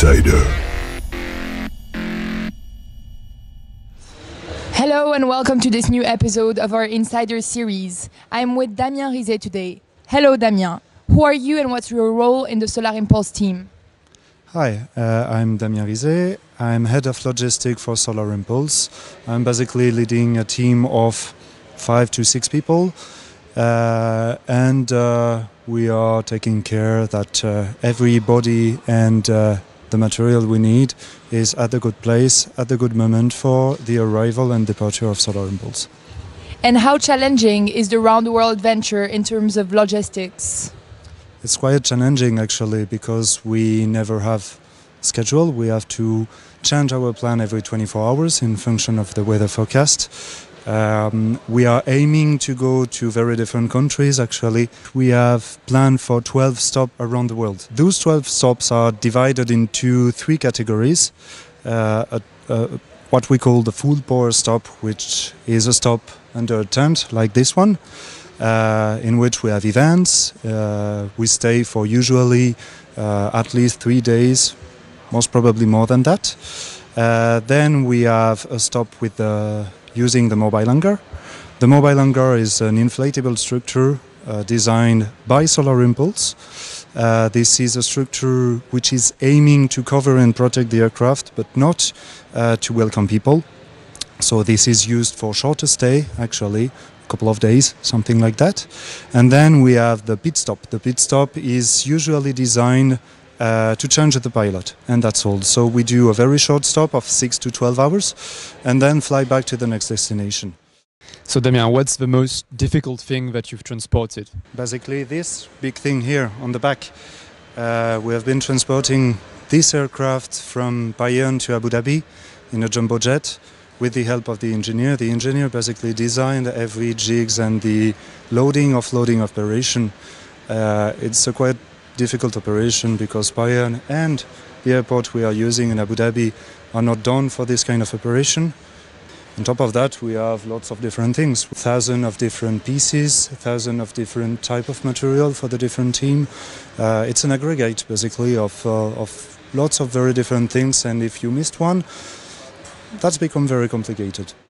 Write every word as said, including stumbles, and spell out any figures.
Insider. Hello and welcome to this new episode of our Insider series. I'm with Damien Rizet today. Hello Damien. Who are you and what's your role in the Solar Impulse team? Hi, uh, I'm Damien Rizet. I'm head of logistics for Solar Impulse. I'm basically leading a team of five to six people. Uh, and uh, we are taking care that uh, everybody and uh, the material we need is at the good place, at the good moment for the arrival and departure of Solar Impulse. And how challenging is the round-the-world adventure in terms of logistics? It's quite challenging actually because we never have schedule. We have to change our plan every twenty-four hours in function of the weather forecast. Um, we are aiming to go to very different countries actually. We have planned for twelve stops around the world. Those twelve stops are divided into three categories. Uh, a, a, what we call the full power stop, which is a stop under a tent like this one, uh, in which we have events. Uh, we stay for usually uh, at least three days, most probably more than that. Uh, then we have a stop with the using the mobile hangar. The mobile hangar is an inflatable structure uh, designed by Solar Impulse. Uh, this is a structure which is aiming to cover and protect the aircraft, but not uh, to welcome people. So this is used for shorter stay, actually, a couple of days, something like that. And then we have the pit stop. The pit stop is usually designed Uh, to change the pilot, and that's all. So we do a very short stop of six to twelve hours and then fly back to the next destination. So Damien, what's the most difficult thing that you've transported? Basically this big thing here on the back. Uh, we have been transporting this aircraft from Bayern to Abu Dhabi in a jumbo jet with the help of the engineer. The engineer basically designed every jigs and the loading offloading operation. Uh, it's a quite difficult operation because Bayern and the airport we are using in Abu Dhabi are not done for this kind of operation. On top of that, we have lots of different things, thousands of different pieces, thousands of different type of material for the different team. Uh, it's an aggregate basically of, uh, of lots of very different things, and if you missed one, that's become very complicated.